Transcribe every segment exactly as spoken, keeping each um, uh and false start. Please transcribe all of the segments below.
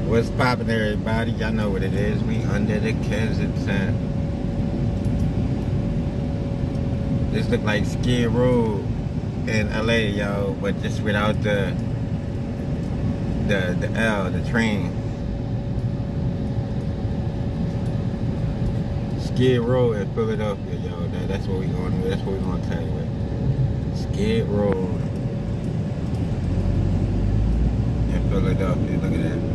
What's poppin', everybody? Y'all know what it is. We under the Kensington. This look like Skid Row in L A, y'all, but just without the the the L, the train. Skid Row in Philadelphia, y'all. That, that's what we going. That's what we gonna tell you with Skid Row in Philadelphia. Look at that.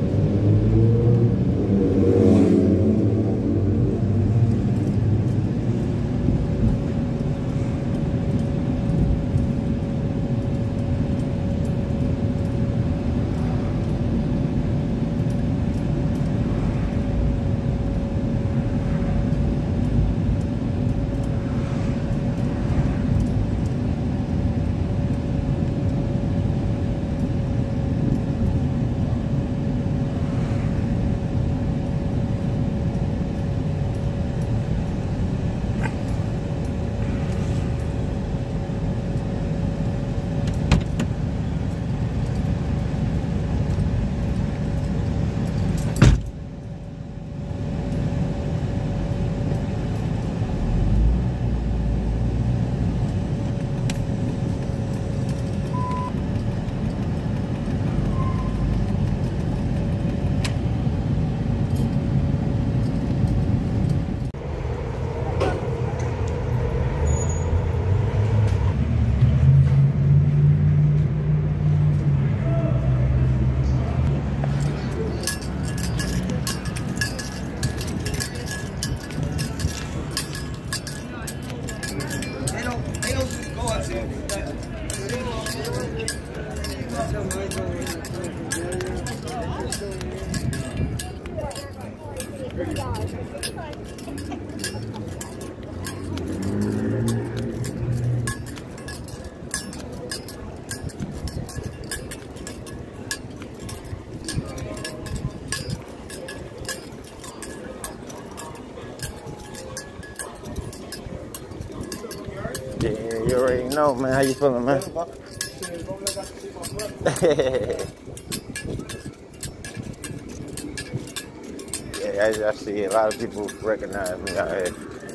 Yeah, you already know, man. How you feeling, man? Yeah, I, I see a lot of people recognize me out here.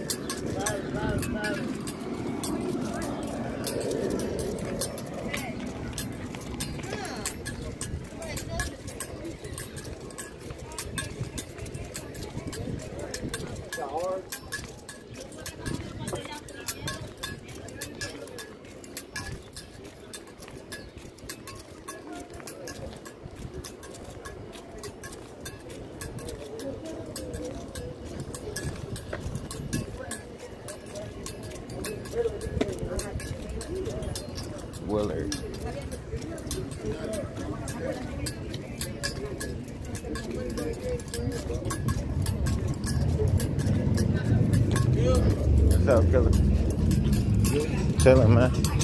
Willard. What's up, killer? Chilling, man.